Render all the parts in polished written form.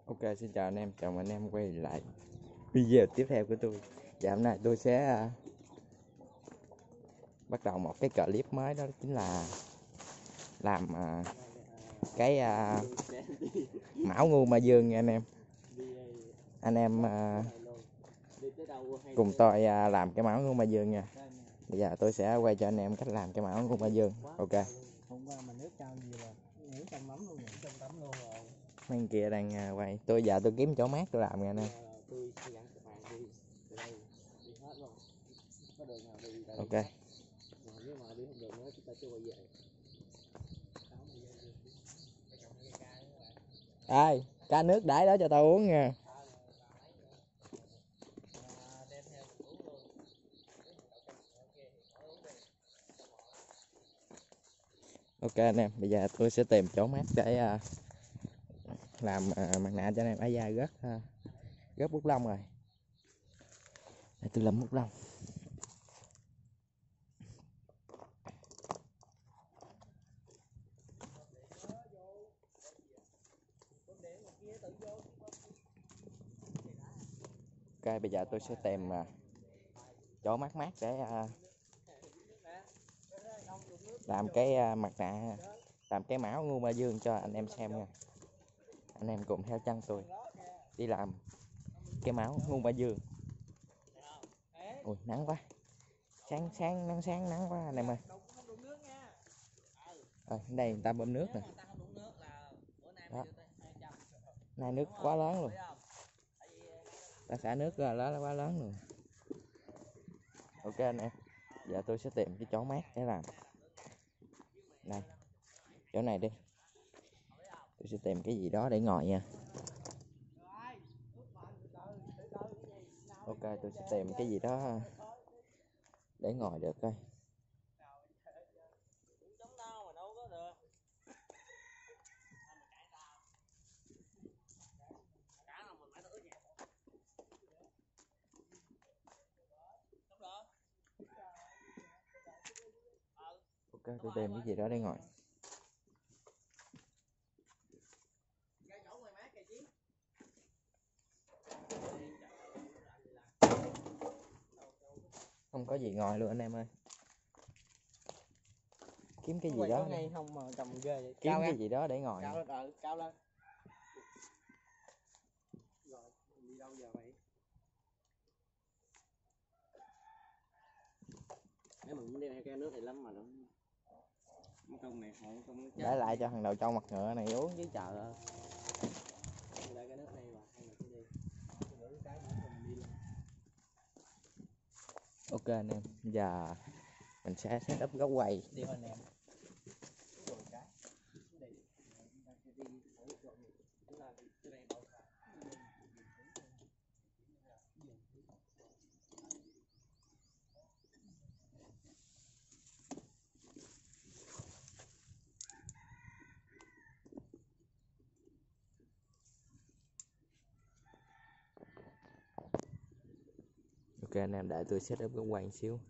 Ok, xin chào anh em, chào mừng anh em quay lại video tiếp theo của tôi. Và hôm nay tôi sẽ bắt đầu một cái clip mới, đó chính là làm cái mão ngu ma dương nha anh em. Anh em cùng tôi làm cái mão ngu ma dương nha. Bây giờ tôi sẽ quay cho anh em cách làm cái mão ngu ma dương. Ok. Hôm qua mà nước cao gì là nhảy trong mắm luôn, nhảy trong tắm luôn rồi. Mấy anh kia đang quay. Tôi giờ tôi kiếm chỗ mát tôi làm nha anh em. Tôi sẽ dẫn các bạn đi từ đây đi hết luôn. Có đường nào đi đây. Ok. Nếu mà đi không được nữa chúng ta chưa quay về. Ê, cá nước đãi đó cho tao uống nha. Ok anh em, bây giờ tôi sẽ tìm chỗ mát để làm mặt nạ cho anh em. Ở da rất bút lông rồi. Để tôi làm bút lông. Ok, bây giờ tôi sẽ tìm chỗ mát mát để làm cái mặt nạ, làm cái mão ngu ma dương cho anh em xem nha. Anh em cùng theo chân tôi đi làm cái mão ngu ma dương. Ui nắng quá, sáng nắng quá anh em ơi. Đây người ta bơm nước nè. Đó. Nay nước quá lớn luôn. Ta xả nước ra đó quá lớn luôn. Ok anh em, giờ tôi sẽ tìm cái chỗ mát để làm. Này, chỗ này đi. Tôi sẽ tìm cái gì đó để ngồi nha. Ok, tôi sẽ tìm cái gì đó để ngồi được coi. Ok, tôi tìm cái gì đó để ngồi. Không có gì ngồi luôn anh em ơi. Kiếm cái gì đó ngay không mà trồng ghê vậy. Kiếm cái gì đó để ngồi. Cao lên, cao lên. Rồi, đi đâu giờ vậy? Nếu mà muốn đem cái nước này lắm mà nó công này không công nó chết. Để lại cho thằng đầu trâu mặt ngựa này uống chứ trời ơi. Để cái nước này vào hay là cái đi. Cái mình đi luôn. Ok anh em, giờ mình sẽ set up góc quay. Đi anh em. Ok anh em, đợi tôi set up góc quay một xíu.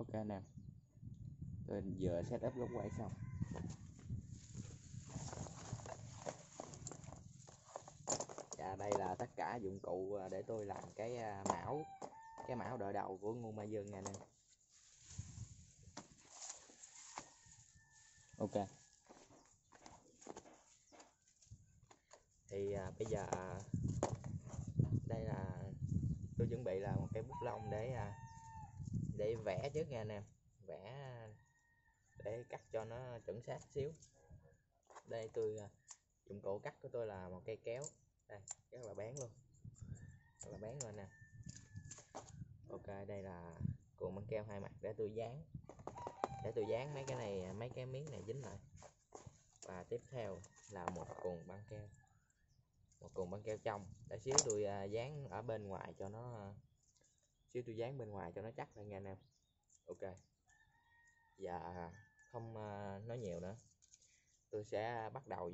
Ok anh em, tôi vừa set up góc quay xong. Và đây là tất cả dụng cụ để tôi làm cái mão đỡ đầu của Ngô Mai Dương nha anh em. Ok. Thì bây giờ đây là tôi chuẩn bị là một cái bút lông để vẽ trước nha anh em, vẽ để cắt cho nó chuẩn xác xíu. Đây dụng cụ cắt của tôi là một cây kéo, đây rất là bén luôn, rất là bén luôn nè. Ok, đây là cuộn băng keo 2 mặt để tôi dán mấy cái này, mấy cái miếng này dính lại. Và tiếp theo là một cuộn băng keo trong, để xíu tôi dán ở bên ngoài cho nó chắc lại nha anh em. Ok, và không nói nhiều nữa, tôi sẽ bắt đầu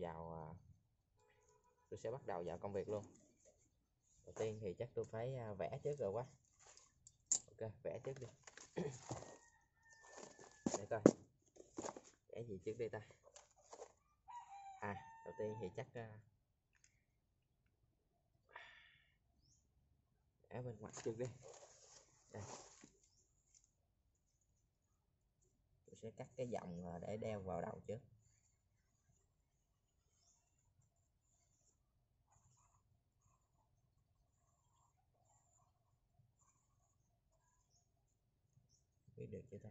vào công việc luôn. Đầu tiên thì chắc tôi phải vẽ trước rồi quá. Ok, vẽ trước đi. Để coi vẽ gì trước đây ta. Đầu tiên thì chắc vẽ bên ngoài trước đi. Đây, tôi sẽ cắt cái vòng để đeo vào đầu trước. Biết được chưa ta?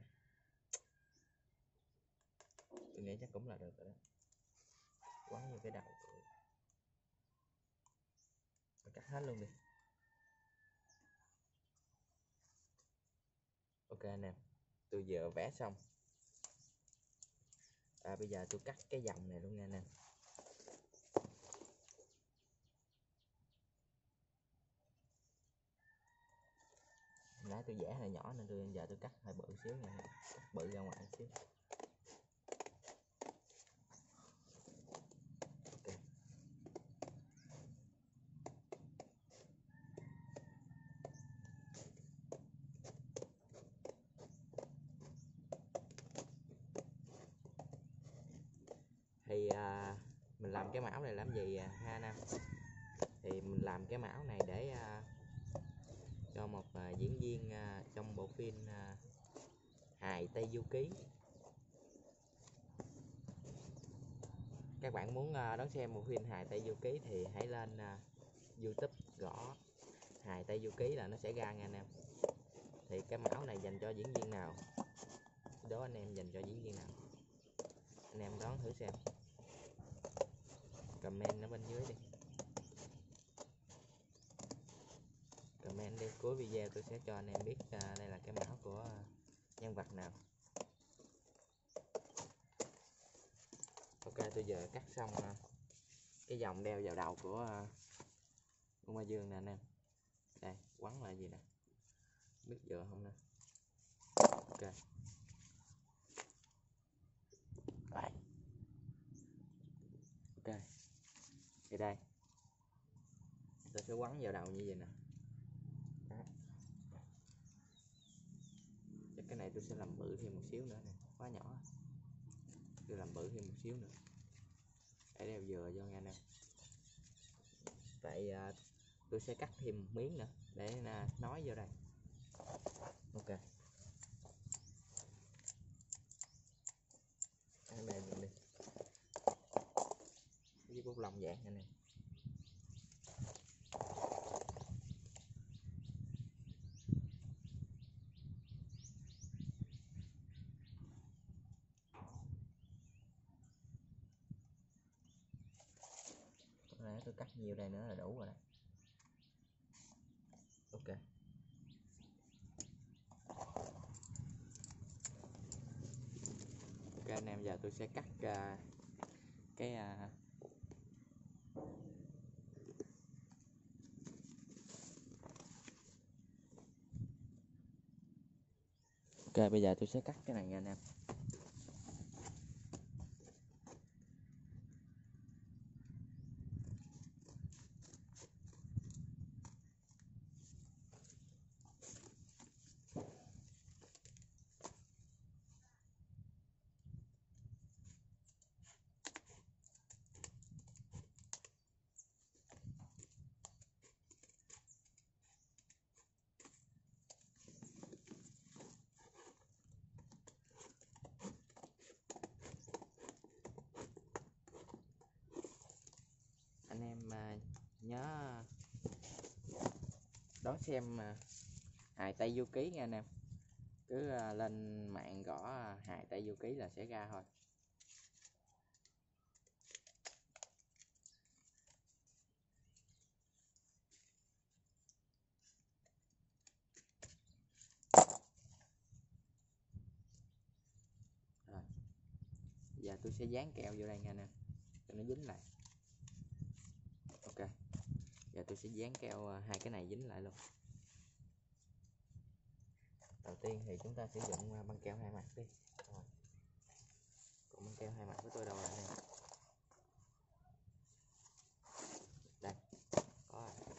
Tôi nghĩ chắc cũng là được rồi đó. Quấn vô cái đầu tôi cắt hết luôn đi. Ok anh em, tôi vừa vẽ xong. Bây giờ tôi cắt cái vòng này luôn nha anh em. Nãy tôi vẽ hơi nhỏ nên giờ tôi cắt hơi bự xíu nha, cắt bự ra ngoài xíu. Ok. Thì mình làm cái mão này làm gì ha anh em? Thì mình làm cái mão này để cho một diễn viên trong bộ phim Hài Tây Du Ký. Các bạn muốn đón xem bộ phim Hài Tây Du Ký thì hãy lên YouTube gõ Hài Tây Du Ký là nó sẽ ra nha anh em. Thì cái mão này dành cho diễn viên nào? Đố anh em dành cho diễn viên nào? Anh em đoán thử xem. Comment ở bên dưới đi. Comment đi, cuối video tôi sẽ cho anh em biết đây là cái mão của nhân vật nào. Ok, tôi giờ cắt xong cái vòng đeo vào đầu của Ngô Mai Dương nè anh em. Đây, quấn lại gì nè, biết vừa không nè. Ok. Đây. Ok, thì đây tôi sẽ quấn vào đầu như vậy nè. Đó. Chắc cái này tôi sẽ làm bự thêm một xíu nữa nè, quá nhỏ. Tôi làm bự thêm một xíu nữa để đeo vừa vô nha anh em. Vậy tôi sẽ cắt thêm một miếng nữa để nói vô đây. Ok, cái này mình đi với bút lông dạng anh em. Nãy tôi cắt nhiều đây nữa là đủ rồi đó. Ok. Ok anh em, giờ tôi sẽ cắt cái ok, bây giờ tôi sẽ cắt cái này nha anh em. nhớ đón xem hài Tây Du Ký nha anh em. Cứ lên mạng gõ hài Tây Du Ký là sẽ ra thôi. Rồi. Giờ tôi sẽ dán keo vô đây nha anh em cho nó dính lại. Ok, giờ tôi sẽ dán keo hai cái này dính lại luôn. Đầu tiên thì chúng ta sử dụng băng keo hai mặt đi. Rồi. Còn băng keo hai mặt của tôi đâu rồi nè. Đây, có rồi.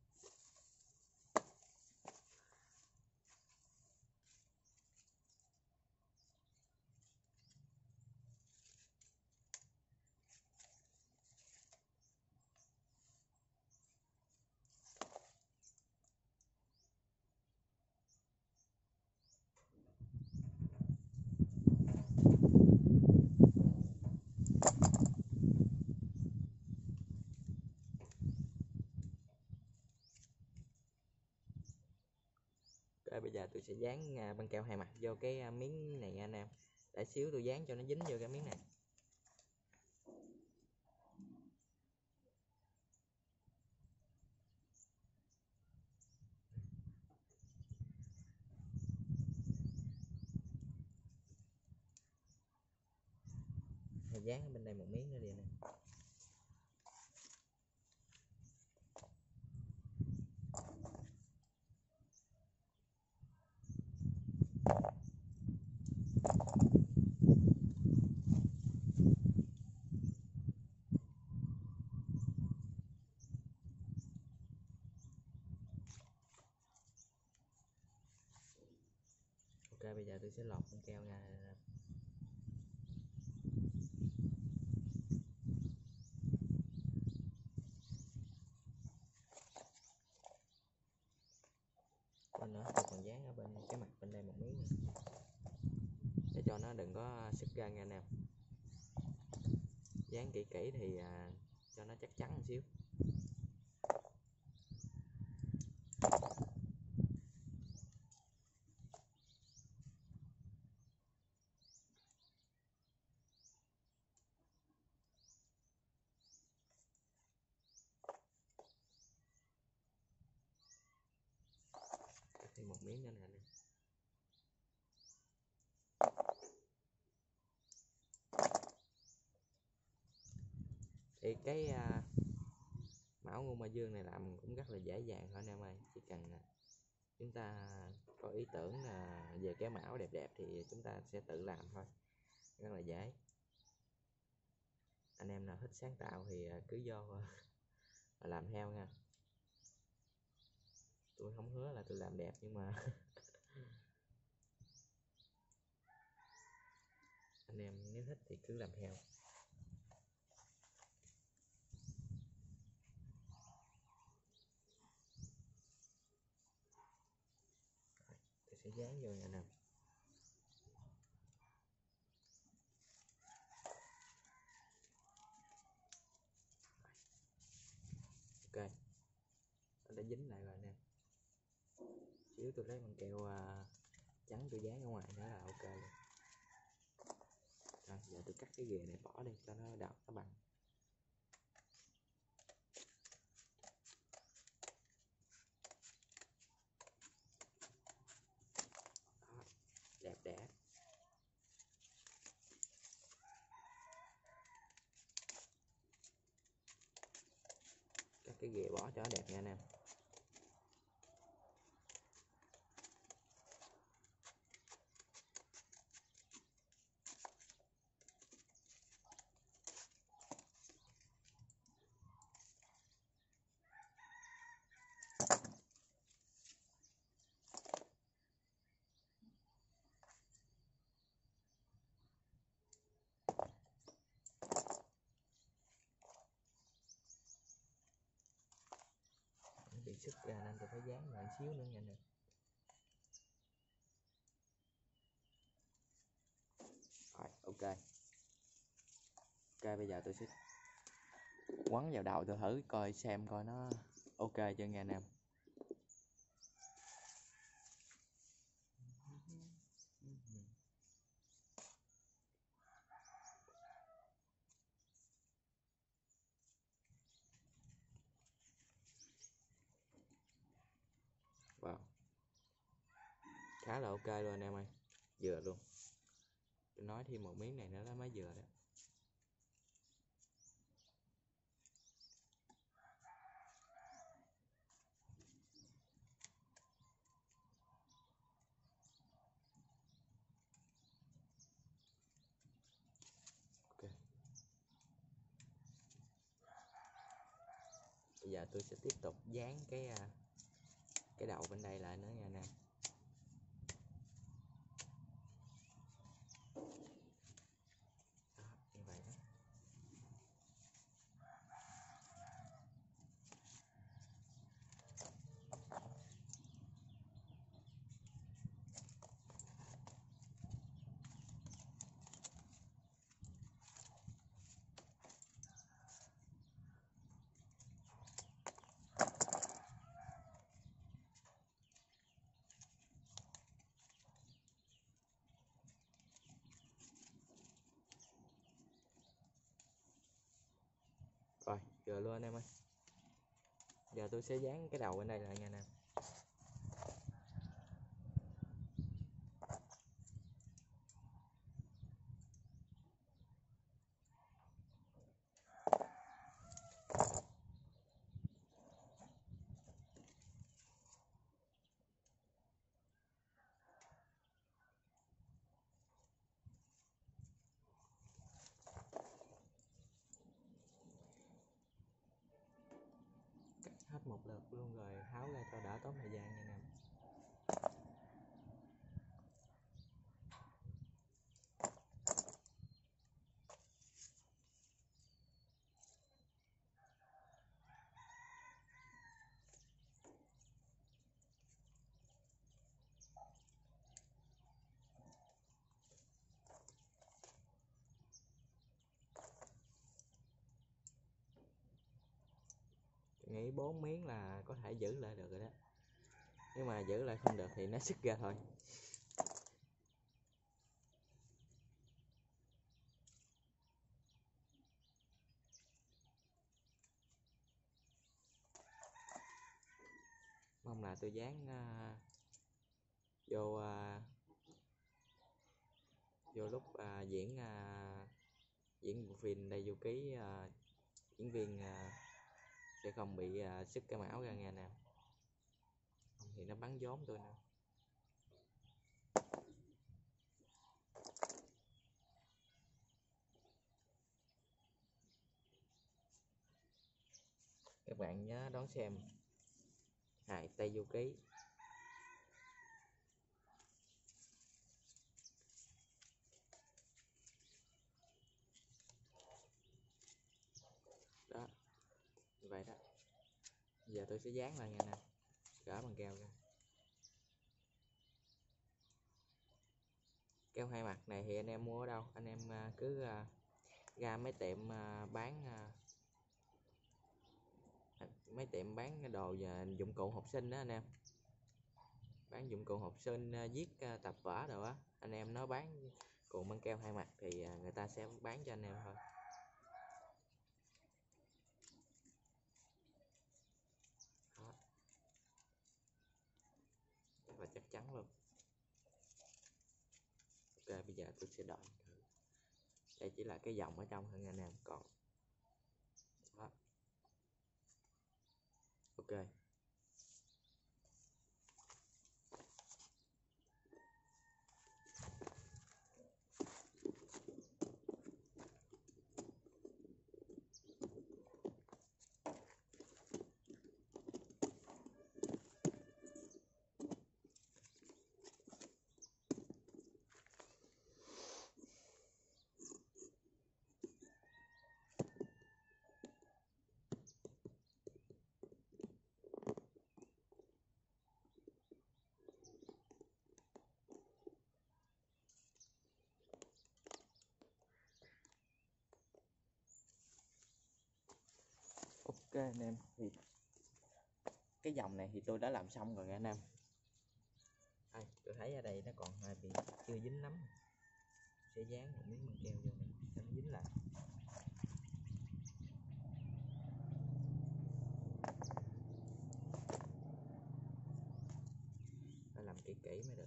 Ok, bây giờ tôi sẽ dán băng keo hai mặt vô cái miếng này nha anh em. Để xíu tôi dán cho nó dính vô cái miếng này. Rồi dán ở bên đây một miếng nữa đi nè. Ok, bây giờ tôi sẽ lọt băng keo nha. Bên nữa tôi còn dán ở bên cái mặt bên đây một miếng nữa. Để cho nó đừng có xức ra nha anh em. Dán kỹ kỹ thì cho nó chắc chắn một xíu. Thêm một miếng nữa nè. Thì cái mão Ngô Ma Dương này làm cũng rất là dễ dàng thôi anh em ơi. Chỉ cần chúng ta có ý tưởng về cái mão đẹp đẹp thì chúng ta sẽ tự làm thôi, rất là dễ. Anh em nào thích sáng tạo thì cứ vô và làm theo nha. Tôi không hứa là tôi làm đẹp nhưng mà anh em nếu thích thì cứ làm theo. Tôi sẽ dán vô nha anh em. Ok, nó đã dính lại rồi anh em. Xíu tôi lấy bằng keo trắng tôi dán ở ngoài nữa là ok luôn. Rồi, giờ tôi cắt cái ghề này bỏ đi cho nó đậm nó bằng. Đó, đẹp đẽ. Cắt cái ghề bỏ cho nó đẹp nha anh em. Bị sức ra nên tôi phải dán lại xíu nữa nha anh em. Rồi, ok. Ok, bây giờ tôi sẽ quấn vào đầu tôi thử coi xem coi nó ok chưa nghe anh em. Wow, khá là ok luôn anh em ơi, vừa luôn. Tôi nói thêm một miếng này nữa là mới vừa đó. Ok, bây giờ tôi sẽ tiếp tục dán cái đầu bên đây lại nữa nha anh em. Đó, như vậy đó. Rồi, vừa luôn anh em ơi. Giờ tôi sẽ dán cái đầu bên đây lại nha anh em. Cắt hết một lượt luôn rồi tháo ra cho đỡ tốn thời gian nha anh em. Nghĩ 4 miếng là có thể giữ lại được rồi đó. Nếu mà giữ lại không được thì nó xích ra thôi. Mong là tôi dán vô vô lúc diễn bộ phim đây vô ký, diễn viên sẽ không bị sức cái mão ra nghe nè, không thì nó bắn vốn tôi nè. Các bạn nhớ đón xem hài Tây Du Ký. Đó, như vậy đó. Giờ tôi sẽ dán lại nha nè, gỡ bằng keo ra. Keo hai mặt này thì anh em mua ở đâu? Anh em cứ ra mấy tiệm mấy tiệm bán đồ và dụng cụ học sinh đó anh em. Bán dụng cụ học sinh viết tập vở đồ á, anh em nó bán cuộn băng keo hai mặt thì người ta sẽ bán cho anh em thôi. Đó. Rất là chắc chắn luôn. Ok, bây giờ tôi sẽ đợi thử. Đây chỉ là cái dòng ở trong thôi nha anh em, còn đó. Ok. Ok anh em, thì cái dòng này thì tôi đã làm xong rồi nha anh em. Đây, tôi thấy ở đây nó còn hơi bị chưa dính lắm, sẽ dán một miếng băng keo vô nữa cho nó dính lại. Phải làm kỹ kỹ mới được.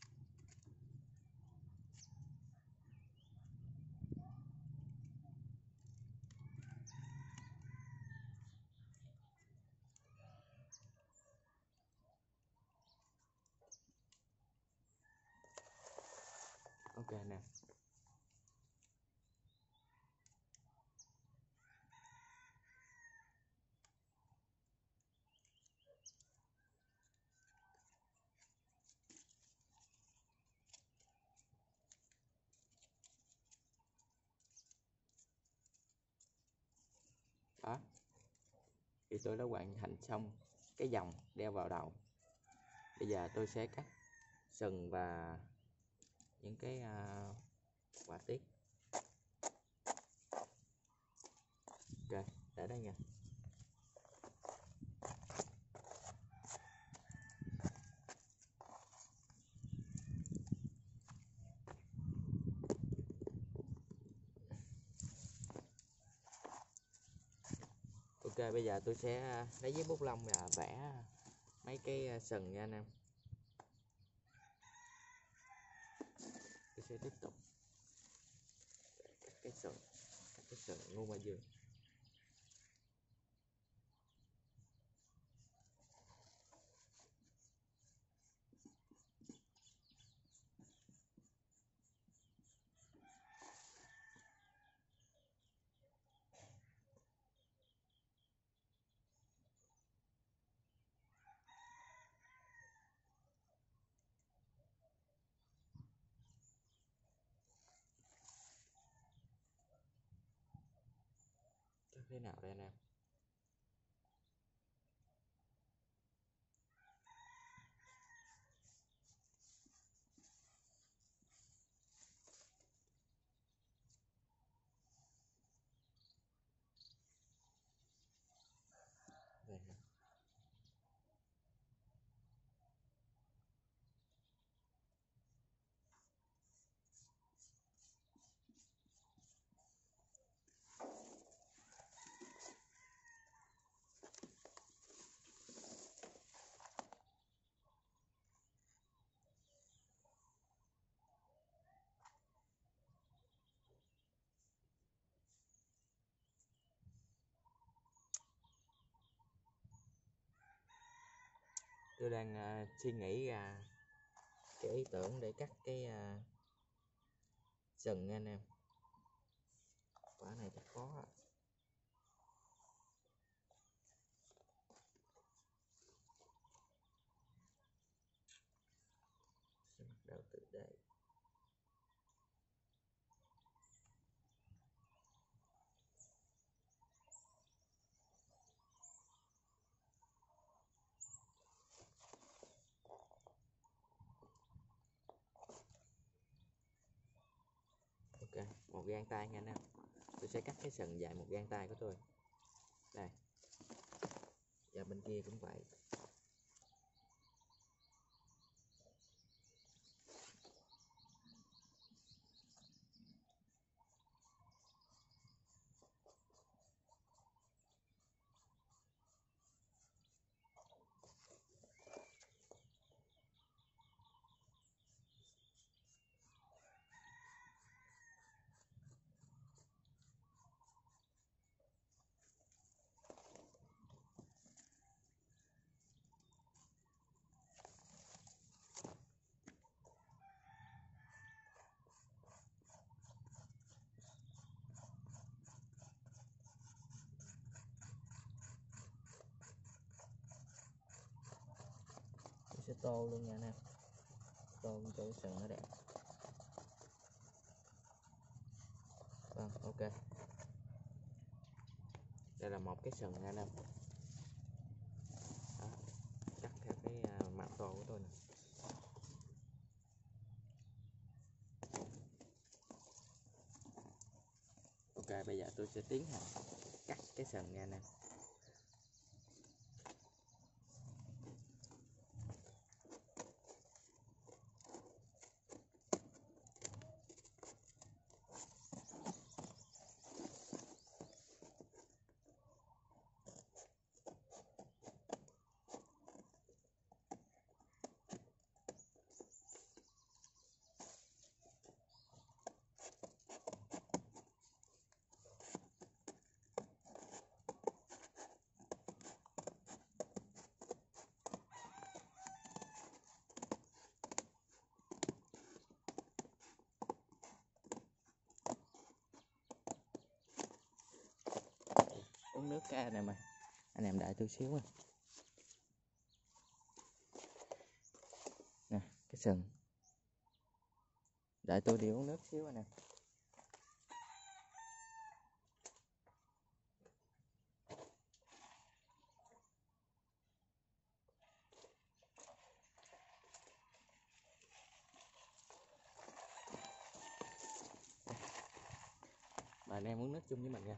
Ok nè. Đó, thì tôi đã hoàn thành xong cái vòng đeo vào đầu. Bây giờ tôi sẽ cắt sừng và những cái họa tiết. Ok, để đây nha. Ok, bây giờ tôi sẽ lấy giấy bút lông và vẽ mấy cái sừng nha anh em. Tôi sẽ tiếp tục cắt cái sừng luôn ở dưới. Thế nào đây anh em? Đây nè. Tôi đang suy nghĩ ra cái ý tưởng để cắt cái sừng nha anh em. Quả này chắc khó à. Sẽ bắt đầu từ đây. Ok, một gang tay nha anh em. Tôi sẽ cắt cái sừng dài một gang tay của tôi. Đây. Và bên kia cũng vậy. Tôi sẽ tô luôn nha anh em. Tô cho cái sừng nó đẹp. Vâng, ok. Đây là một cái sừng nha anh em. Đó, cắt theo cái mặt tô của tôi nè. Ok, bây giờ tôi sẽ tiến hành cắt cái sừng nha anh em. nước cái anh em ơi. Anh em đợi tôi xíu nha. Nè cái sừng, đợi tôi đi uống nước xíu anh em. Mời anh em uống nước chung với mình nha.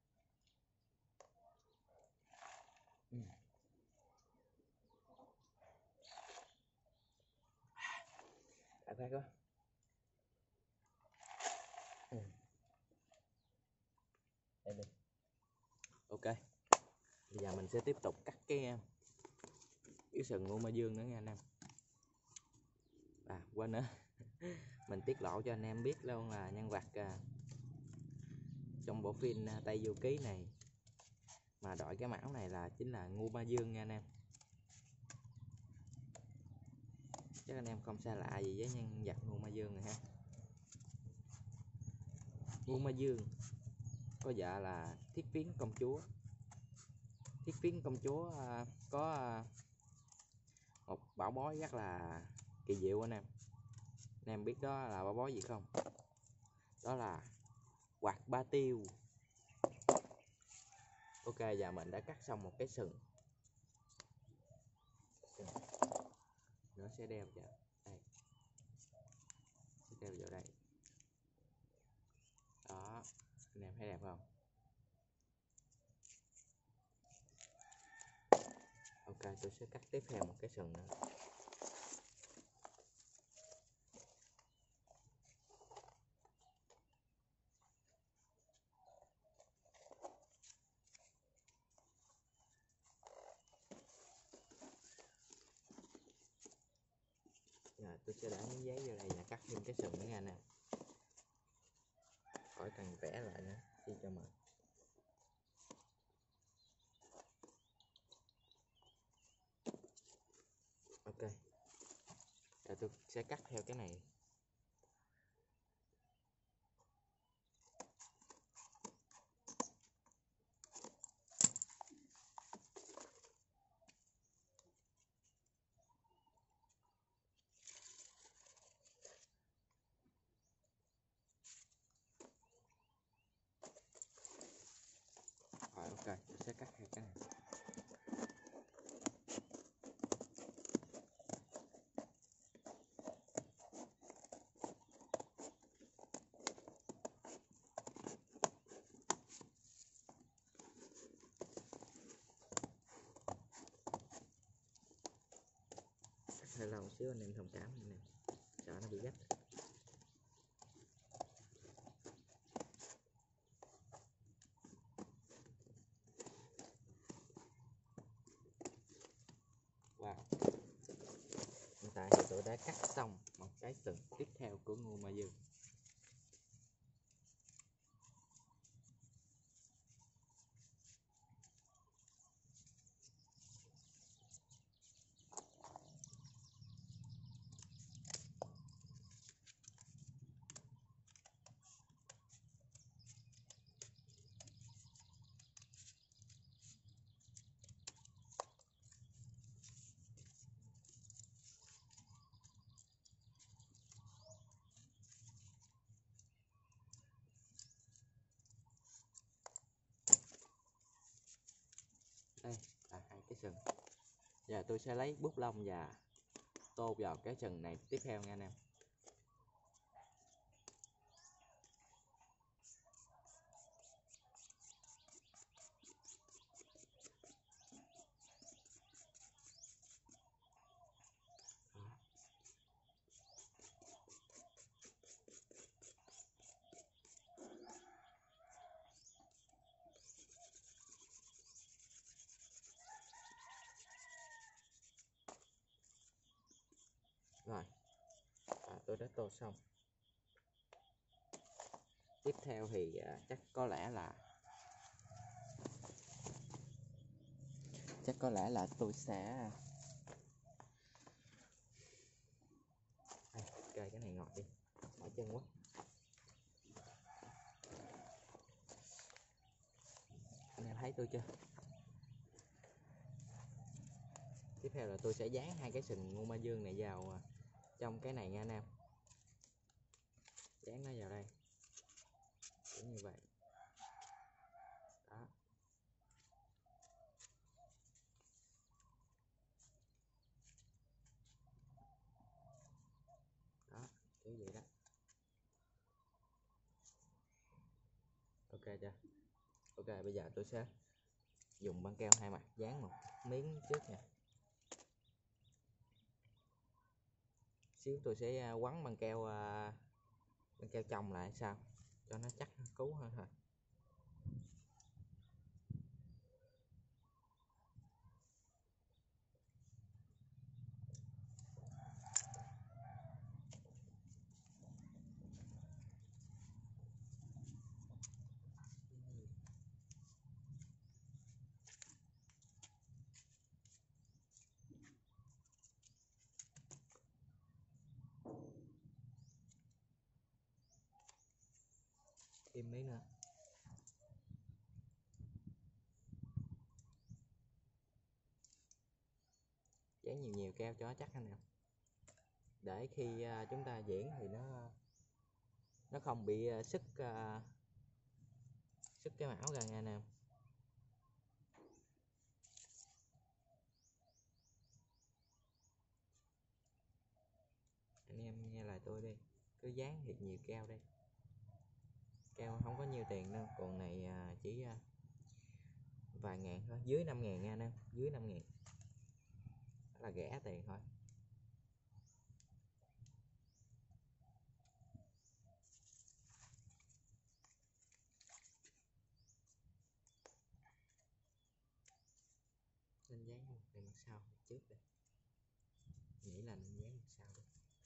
Đã thấy có. Đây đi. Ok. Bây giờ mình sẽ tiếp tục cắt cái sừng ngô ma dương nữa nha anh em. Quên nữa. Mình tiết lộ cho anh em biết luôn là nhân vật trong bộ phim Tây Du Ký này mà đội cái mão này là chính là Ngô Ma Dương nha anh em. Chắc anh em không xa lạ gì với nhân vật Ngô Ma Dương này ha. Ngô Ma Dương có vợ là Thiết Phiến công chúa. Thiết Phiến công chúa có một bảo bối rất là kỳ diệu anh em. Anh em biết đó là bảo bối gì không? Đó là quạt ba tiêu. Ok, giờ mình đã cắt xong một cái sừng. Nó sẽ đeo vào đây. Sẽ đeo vào đây. Đó, anh em thấy đẹp không? Ok, tôi sẽ cắt tiếp theo một cái sừng nữa. Rồi tôi sẽ để miếng giấy vô đây và cắt thêm cái sừng nữa nha anh em. Khỏi cần vẽ lại nữa, đi cho mệt. Ok. Rồi tôi sẽ cắt theo cái này. Rồi ok, tôi sẽ cắt theo cái này. Hơi lâu xíu anh em thông cảm anh em, sợ nó bị gấp. Wow, hiện tại thì tôi đã cắt xong một cái sừng tiếp theo của Ngô Ma Dương. Đây là hai cái sừng. Giờ tôi sẽ lấy bút lông và tô vào cái sừng này tiếp theo nha anh em. Rồi, tôi đã tô xong. Tiếp theo thì chắc có lẽ tôi sẽ cài cái này ngọt đi, mỏi chân quá. Anh em thấy thấy tôi chưa? Tiếp theo là tôi sẽ dán hai cái sừng ngô ma dương này vào trong cái này nha anh em. Dán nó vào đây kiểu như vậy đó. Đó kiểu vậy đó. Ok chưa? Ok, bây giờ tôi sẽ dùng băng keo hai mặt dán một miếng trước nha. Xíu tôi sẽ quấn băng keo chồng lại sao cho nó chắc cú hơn thôi. Thêm miếng nữa. Dán nhiều nhiều keo cho nó chắc anh nè, để khi chúng ta diễn thì nó không bị sức cái mão ra nha anh em. Anh em nghe lời tôi đi, cứ dán thiệt nhiều keo đi. Keo không có nhiều tiền đâu, còn này chỉ vài ngàn thôi, dưới 5.000 nha anh em, dưới 5.000 là rẻ tiền thôi. Nên dán một này mặt sau mặt trước đây, nghĩ là nên dán mặt sau đi.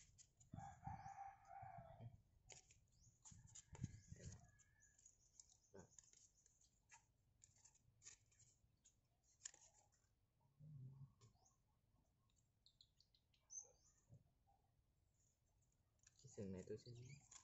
Cái sừng này tôi sẽ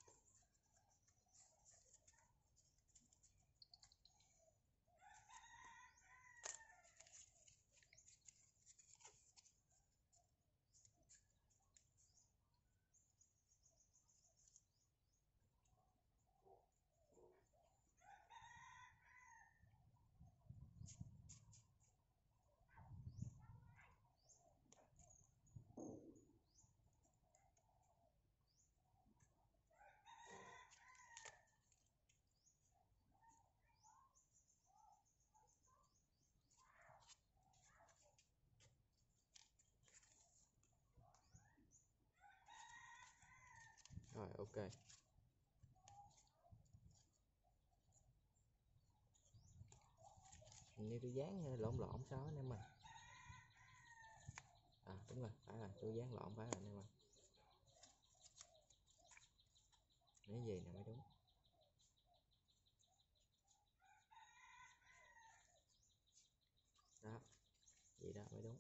rồi. Ok, hình như tôi dán lộn lộn sao anh em. Đúng rồi, phải là tôi dán lộn, phải là anh em ơi. Cái gì nè mới đúng. Đó, vậy đó mới đúng.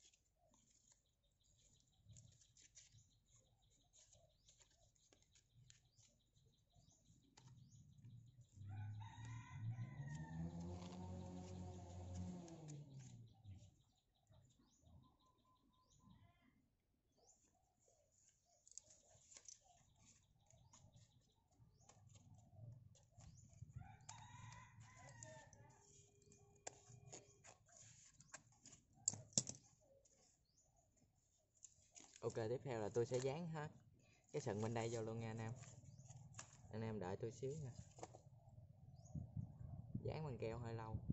Ok, tiếp theo là tôi sẽ dán hết cái sừng bên đây vô luôn nha anh em. Anh em đợi tôi xíu nha. Dán bằng keo hơi lâu.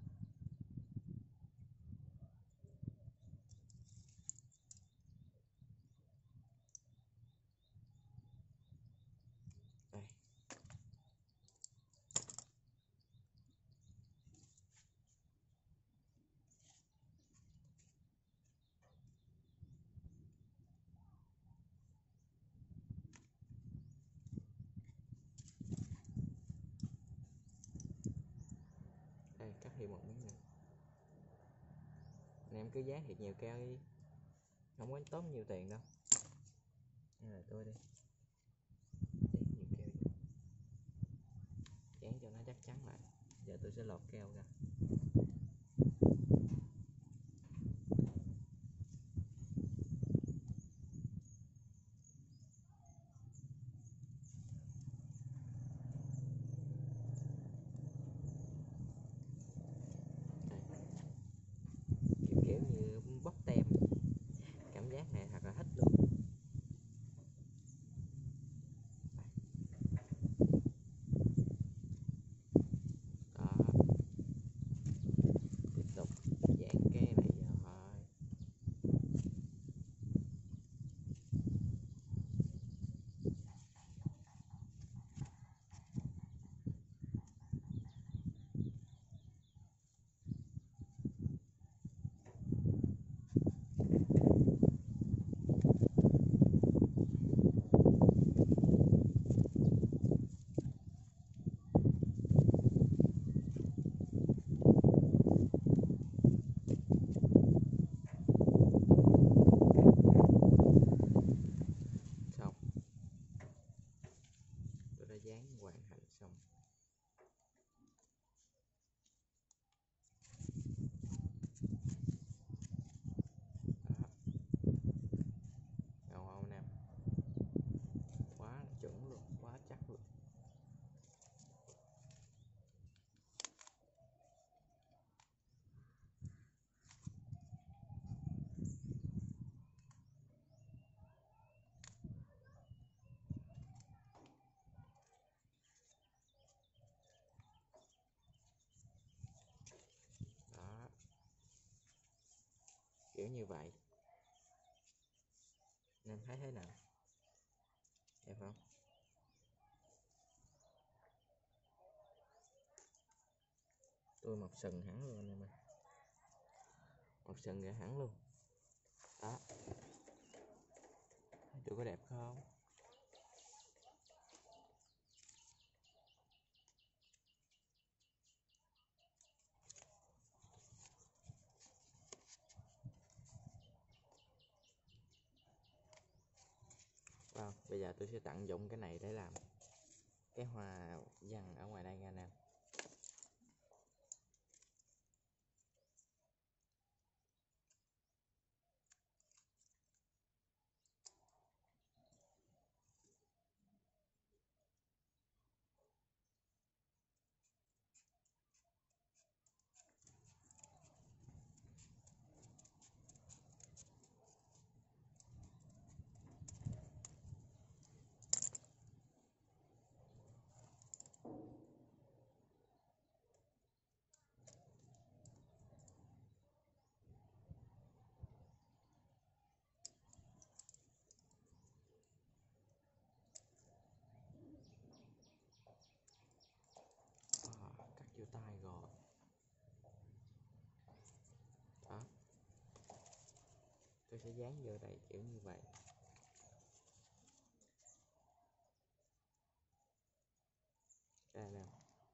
Đây. Đây, cắt thêm một miếng nữa. Anh em cứ dán thiệt nhiều keo đi, không có tốn nhiều tiền đâu. Đây là tôi đi, dán nhiều keo vô, dán cho nó chắc chắn lại. Giờ tôi sẽ lọt keo ra. Kiểu như bóc tem, cảm giác này thật là thích luôn. Đó, tiếp tục dán cái này vào thôi. Xong, tôi đã dán hoàn thành xong. Đó, ngầu không nè, quá chuẩn luôn, quá chắc luôn. Đó, kiểu như vậy. Em thấy thế nào? Đẹp không? Tôi mọc sừng hẳn luôn anh em ơi, mọc sừng ra hẳn luôn. Đó, thấy tôi có đẹp không? Wow, bây giờ tôi sẽ tận dụng cái này để làm cái hoa văn ở ngoài đây nha anh em. Cắt vô tay rồi. Đó, tôi sẽ dán vô đây kiểu như vậy. Đây nè.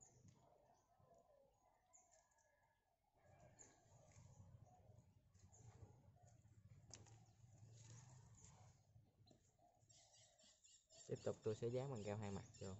Tiếp tục tôi sẽ dán bằng keo hai mặt vô.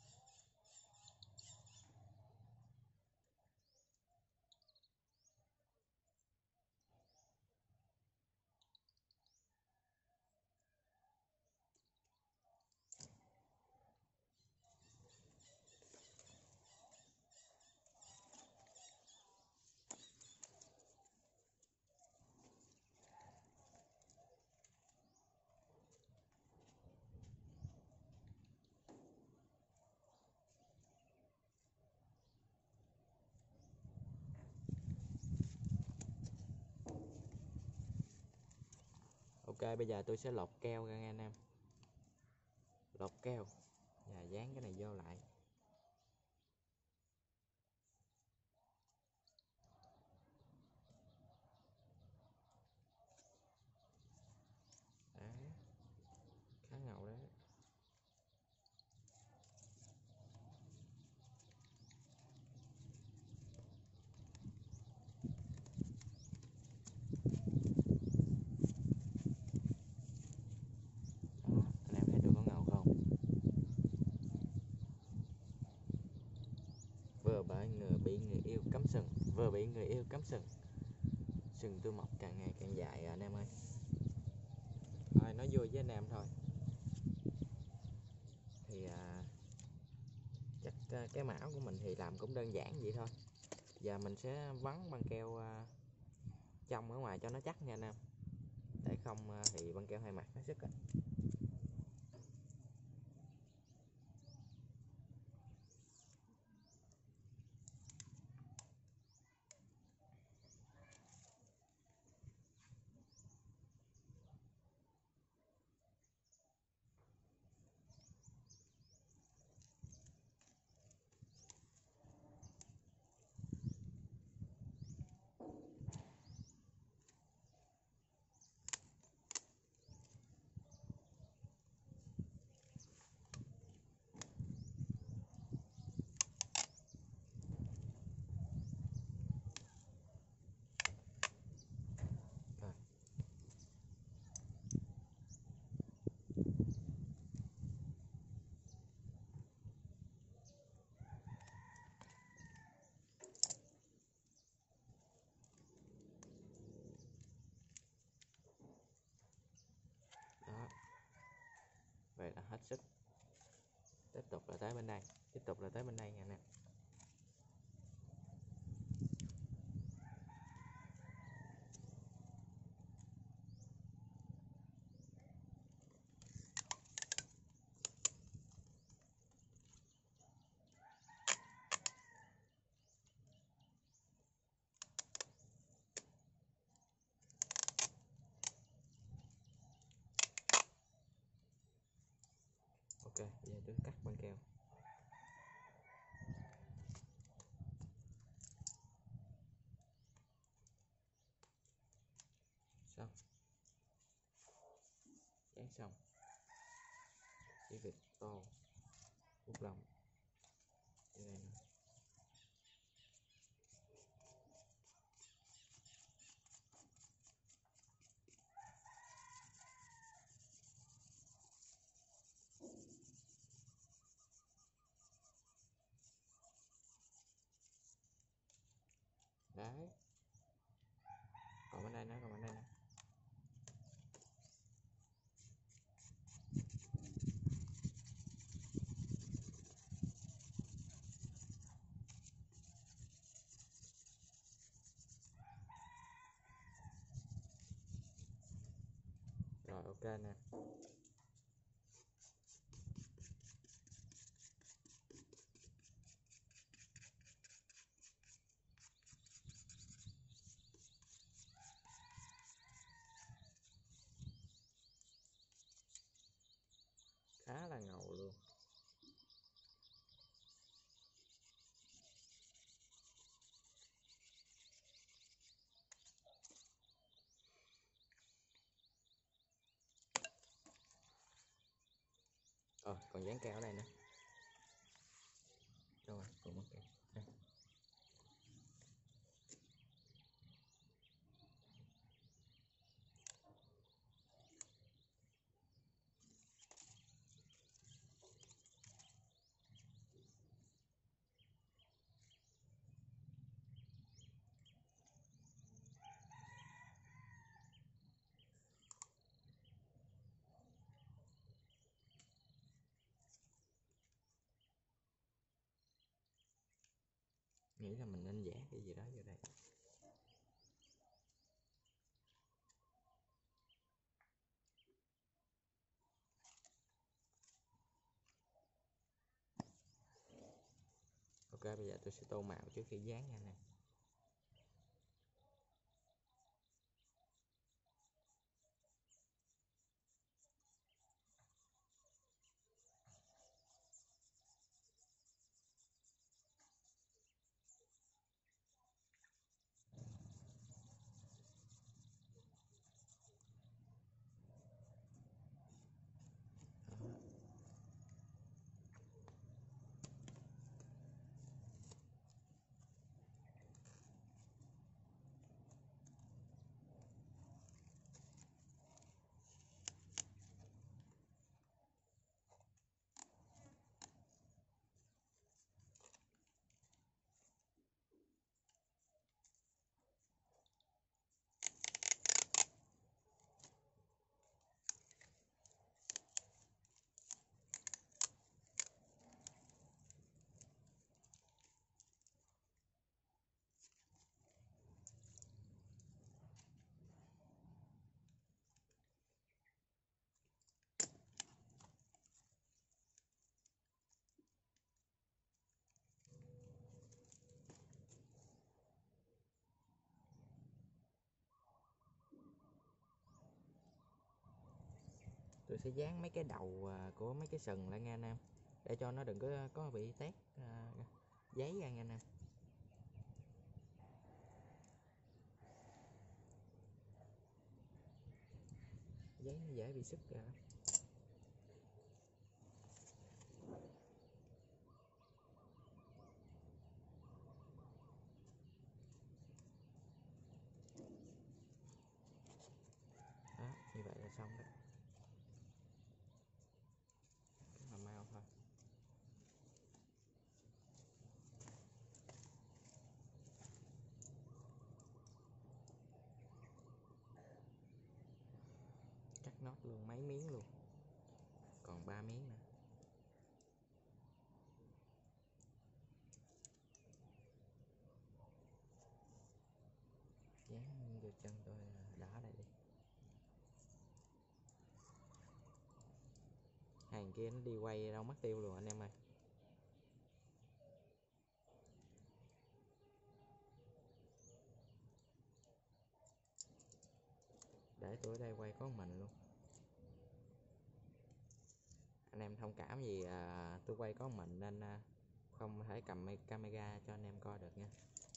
Ok, bây giờ tôi sẽ lột keo ra nha anh em. Lột keo và dán cái này vô lại. Đấy, khá ngầu đấy. Đó, anh em thấy tôi có ngầu không? vừa bị người yêu cắm sừng. Sừng tôi mọc càng ngày càng dài anh em ơi. Thôi nói vui với anh em thôi. Thì chắc cái mão của mình thì làm cũng đơn giản vậy thôi. Giờ mình sẽ vắn băng keo trong ở ngoài cho nó chắc nha anh em. Để không thì băng keo hai mặt nó sức á. Đó, vậy là hết sức. Tiếp tục là tới bên đây, tiếp tục là tới bên đây nha nè. Ok, giờ tôi cắt băng keo. Xong. Dán xong. Chỉ việc tô bút lông như này nè. Đấy. Còn bên đây nữa, còn bên đây nữa. Rồi ok nè. Khá là ngầu luôn. Còn dán keo ở đây nữa. Rồi, còn mất keo. Đây. Nghĩ là mình nên vẽ cái gì đó vô đây. Ok, bây giờ tôi sẽ tô màu trước khi dán nha nè. tôi sẽ dán mấy cái đầu của mấy cái sừng lại nha anh em, để cho nó đừng có bị tét giấy ra nha anh em. Giấy nó dễ bị xức ra lắm. Đó, như vậy là xong đó. Rất là mau thôi. Cắt nốt luôn mấy miếng luôn, còn 3 miếng nữa. Dán vô chân tôi đỏ lại đi. Hàng kia nó đi quay đâu mất tiêu luôn anh em ơi. Để tôi ở đây quay có mình luôn. Anh em thông cảm gì tôi quay có mình nên không thể cầm camera cho anh em coi được nha.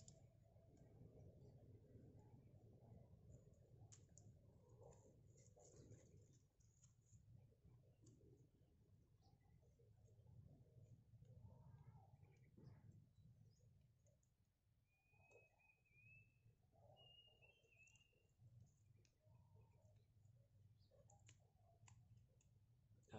Đó.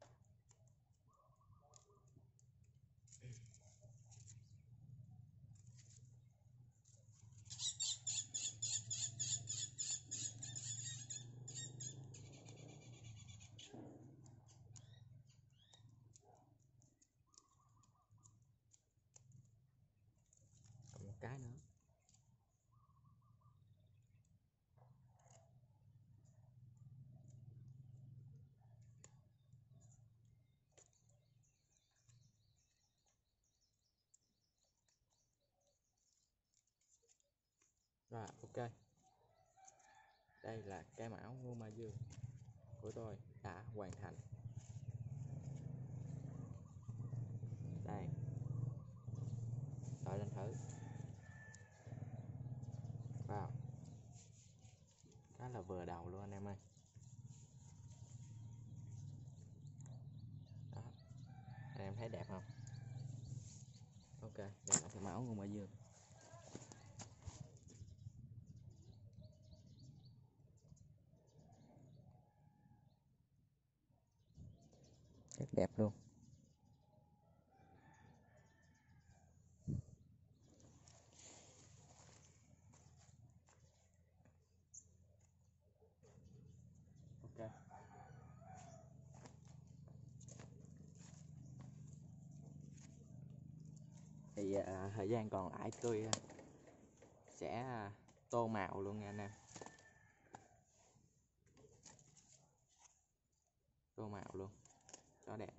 Còn một cái nữa. Rồi ok, đây là cái mão ngô ma dương của tôi đã hoàn thành. Đây, đội lên thử. Wow, khá là vừa đầu luôn anh em ơi. Đó, anh em thấy đẹp không? Ok, đây là cái mão ngô ma dương. Rất đẹp luôn. Ok. Thì thời gian còn lại tôi sẽ tô màu luôn nha anh em. Tô màu luôn cho đẹp.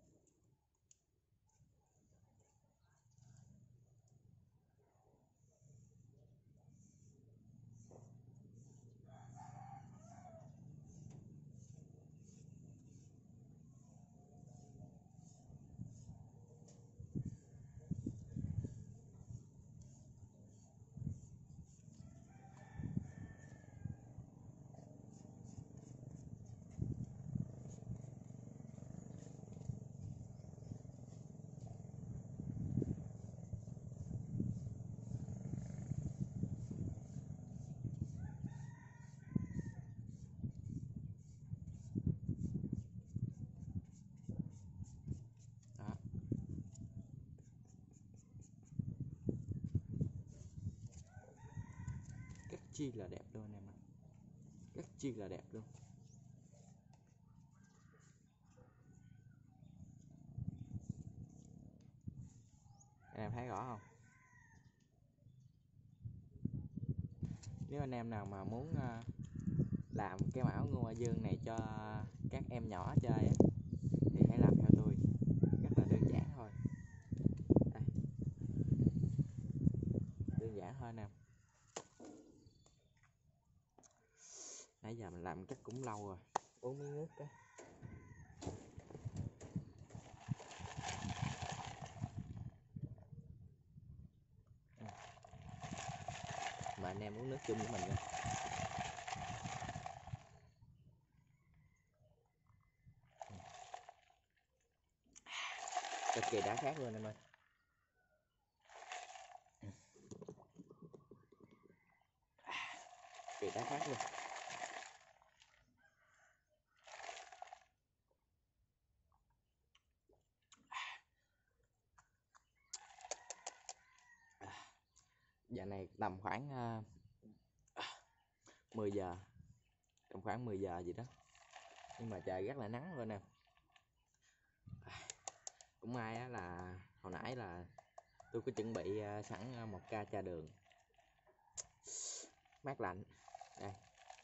Đó. Rất chi là đẹp luôn anh em ạ. Rất chi là đẹp luôn. Anh em thấy rõ không? Nếu anh em nào mà muốn làm cái mão ngô ma dương này cho các em nhỏ chơi á, thì hãy làm theo tôi, rất là đơn giản thôi. Đây. Đơn giản thôi nè. Nãy giờ mình làm chắc cũng lâu rồi, uống miếng nước cái. em uống nước chung với mình nha. Cực kỳ đã khác luôn em ơi. Kỳ đã khác luôn. Giờ này tầm khoảng 10 giờ, tầm khoảng 10 giờ gì đó, nhưng mà trời rất là nắng luôn nè. Cũng may á là hồi nãy là tôi có chuẩn bị sẵn một ca trà đường mát lạnh đây,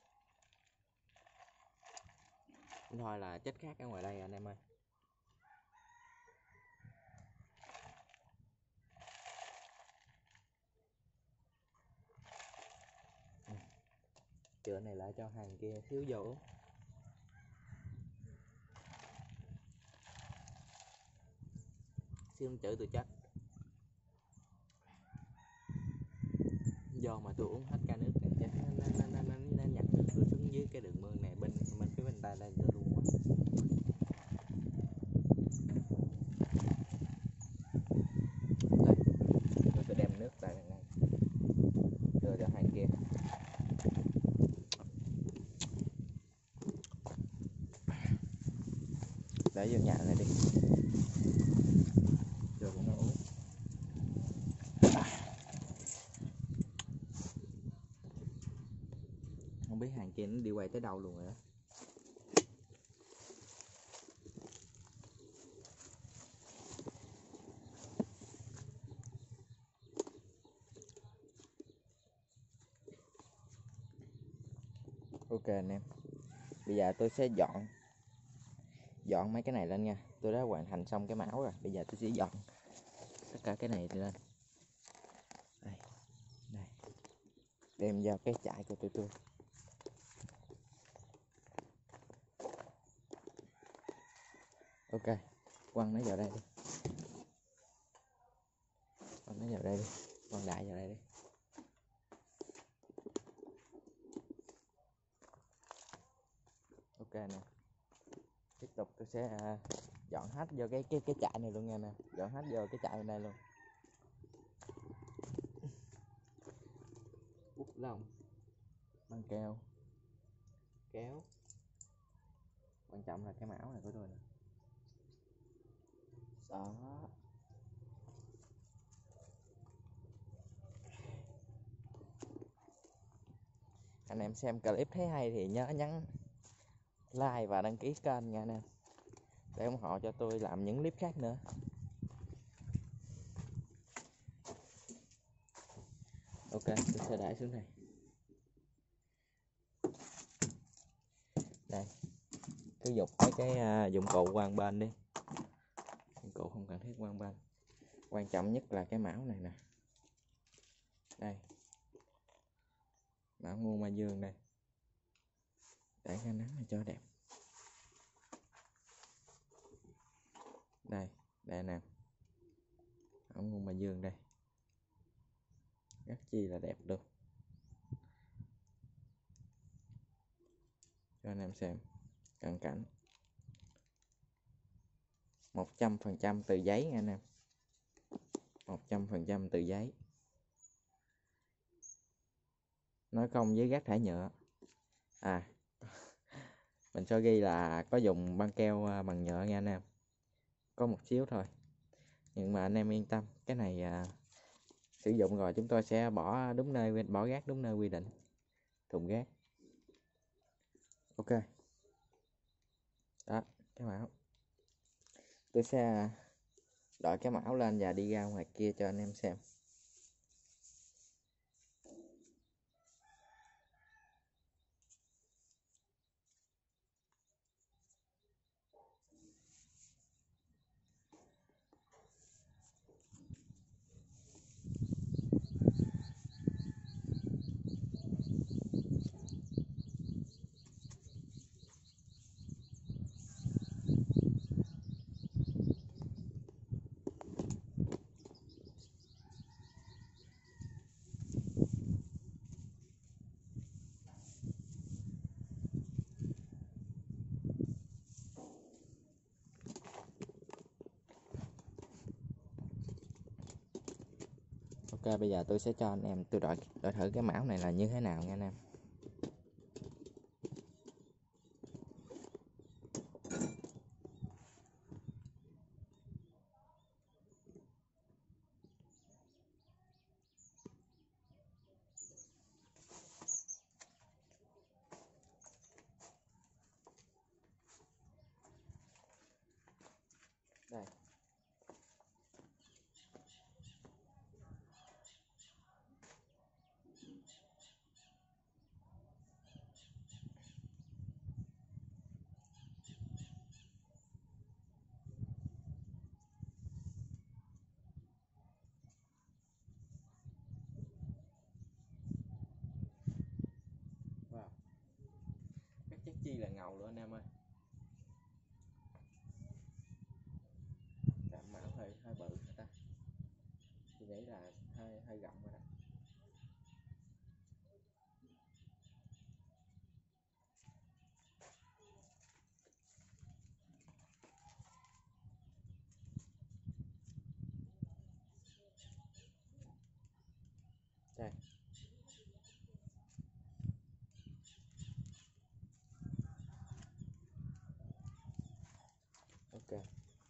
thôi là chết khát ở ngoài đây anh em ơi. Chữa này lại cho hàng kia thiếu vô. Xíu chữ tôi chết. Do mà tôi uống hết ca nước này chắc nó nhặt nước tôi xuống dưới cái đường mương này bên phía bên tay đây tôi luôn quá. Đây, tôi đem nước tại này đưa cho hàng kia. Để vô nhà này đi rồi nó uống. Không biết hàng kia nó đi quay tới đâu luôn rồi đó. Ok anh em, bây giờ tôi sẽ dọn mấy cái này lên nha. Tôi đã hoàn thành xong cái mão rồi, bây giờ tôi sẽ dọn tất cả cái này lên đây, đây. Đem vào cái chại của tụi tôi. Ok, quăng nó vào đây đi, quăng nó vào đây đi, quăng đại vào đây đi. Ok nè, tiếp tục tôi sẽ dọn hết vô cái chại này luôn nha nè, dọn hết vô cái chại này luôn. Bút lông, băng keo, kéo, quan trọng là cái mão này của tôi nè. Đó. Anh em xem clip thấy hay thì nhớ nhấn like và đăng ký kênh nha anh em, để ủng hộ cho tôi làm những clip khác nữa. Ok, tôi sẽ để xuống đây. Đây, cứ dục mấy cái dụng cụ qua bên đi. Dụng cụ không cần thiết qua bên. Quan trọng nhất là cái mão này nè. Đây. Mão nguồn ma dương đây. Để cái nắng này cho đẹp. Đây, đây nè. Mão nguồn ma dương đây. Rất chi là đẹp luôn. Cho anh em xem cận cảnh. 100% từ giấy nha anh em. 100% từ giấy. Nói không với rác thải nhựa. À, mình sẽ ghi là có dùng băng keo bằng nhựa nha anh em. Có một xíu thôi. Nhưng mà anh em yên tâm, cái này sử dụng rồi chúng tôi sẽ bỏ rác đúng nơi quy định. Thùng rác. Ok. Đó, cái mão. Tôi sẽ đội cái mão lên và đi ra ngoài kia cho anh em xem. Ok, bây giờ tôi sẽ cho anh em tôi đổi thử cái mão này là như thế nào nha anh em. Đây. Wow. Các chất chi là ngầu luôn anh em ơi. Cảm mão hơi bự hả ta? Tôi nghĩ là hơi rộng rồi đó. Đây. Ok.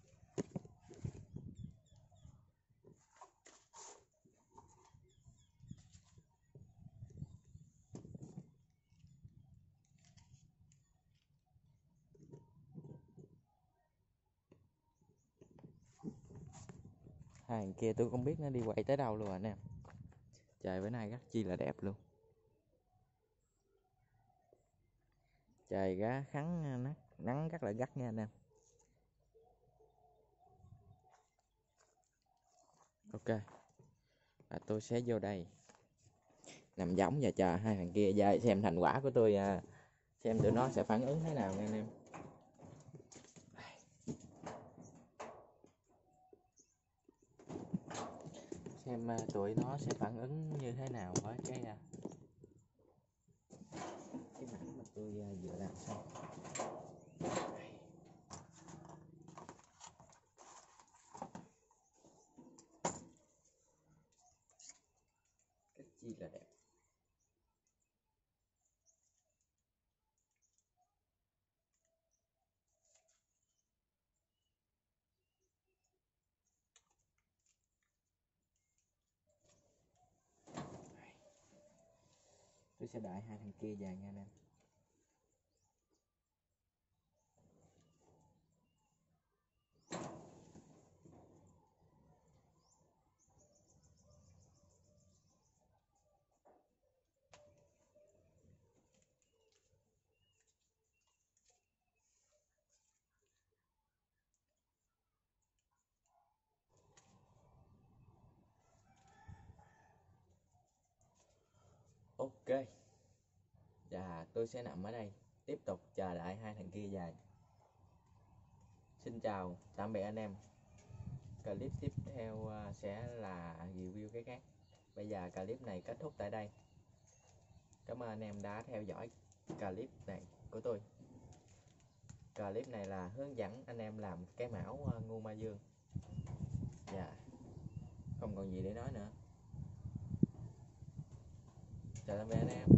Hàng kia tôi không biết nó đi quay tới đâu luôn anh em. Trời bữa nay rất chi là đẹp luôn. Trời gá khắn nắng rất là gắt nha anh em. Ok. Và tôi sẽ vô đây nằm giống và chờ hai thằng kia ra xem thành quả của tôi, xem tụi nó sẽ phản ứng thế nào nha anh em. Xem tụi nó sẽ phản ứng như thế nào với cái mảng mà tôi vừa làm xong. Rất chi là đẹp. Tôi sẽ đợi hai thằng kia về nha anh em. Ok. Và tôi sẽ nằm ở đây tiếp tục chờ đợi hai thằng kia về. Xin chào tạm biệt anh em. Clip tiếp theo sẽ là review cái khác. Bây giờ clip này kết thúc tại đây. Cảm ơn anh em đã theo dõi clip này của tôi. Clip này là hướng dẫn anh em làm cái mão ngu ma dương. Dạ. Không còn gì để nói nữa. Chào tạm biệt anh em.